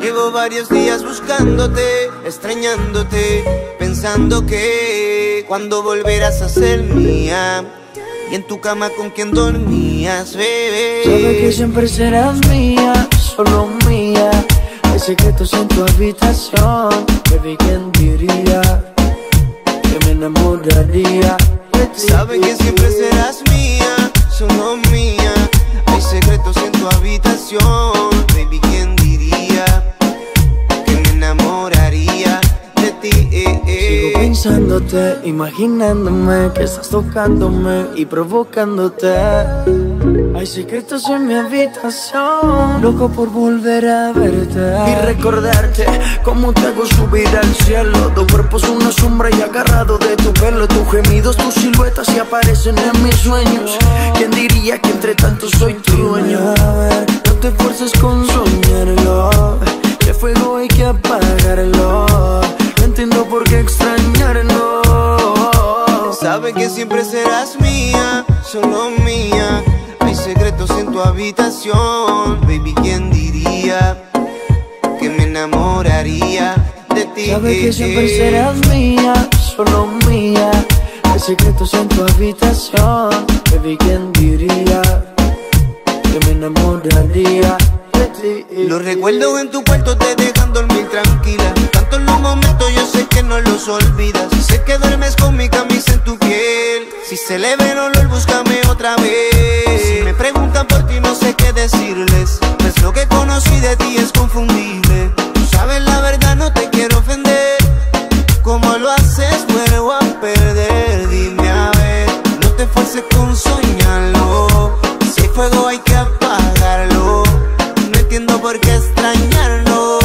Llevo varios días buscándote, extrañándote, pensando que cuando volverás a ser mía. Y en tu cama con quien dormías, bebé. Sabes que siempre serás mía, solo mía. Hay secretos en tu habitación, baby, ¿quién diría que me enamoraría de ti? Sabes que siempre serás mía, solo mía. Hay secretos en tu habitación, baby, ¿quién diría que me enamoraría de ti? Sigo pensándote, imaginándome que estás tocándome y provocándote. Hay secretos en mi habitación, loco por volver a verte y recordarte cómo te hago subir al cielo. Tu cuerpo es una sombra y agarrado de tu pelo. Tus gemidos, tus siluetas se aparecen en mis sueños. ¿Quién diría que entre tanto soy tu dueño? A ver, no te esfuerces con soñarlo, que fuego hay que apagarlo. No entiendo por qué extrañarlo. Sabes que siempre serás mía, solo mía. Hay secretos en tu habitación, baby, ¿quién diría que me enamoraría de ti? Sabes que siempre serás mía, solo mía. Hay secretos en tu habitación, baby, ¿quién diría que me enamoraría de ti? Los recuerdos en tu cuarto te dejan dormir tranquila. Tanto en los momentos yo sé que no los olvidas. Sé que duermes con mi camisa en tu piel. Si se le ve el olor, búscame otra vez. Si me preguntan por ti no sé qué decirles, pues lo que conocí de ti es confundible. Tú sabes la verdad, no te quiero ofender. Como lo haces, vuelvo a perder. Dime a ver, no te esfuerces con soñarlo. Si hay fuego hay que apagarlo. No entiendo por qué extrañarlo.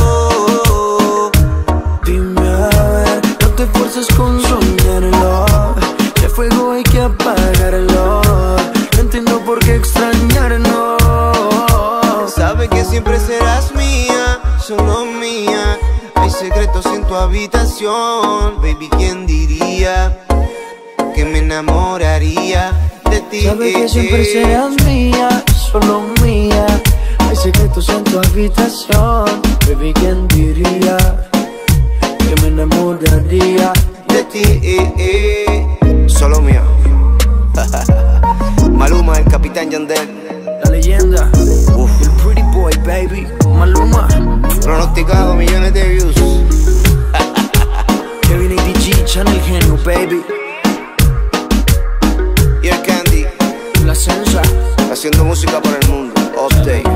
Dime a ver, no te esfuerces con soñarlo. Que fuego hay que apagarlo. No entiendo por qué extrañarlo. Sabes que siempre serás mía, solo mía. Hay secretos en tu habitación, baby, ¿quién diría que me enamoraría de ti? Sabes que siempre serás mía, solo mía. Hay secretos en tu habitación, baby, ¿quién diría que me enamoraría de ti? Solo mía. Maluma, el Capitán Yandel, la leyenda, el pretty boy, baby, Maluma. Pronosticado millones de views. Kevin ADG, Channel Genio, baby. Y el Candy, La Sensa, haciendo música para el mundo. Update.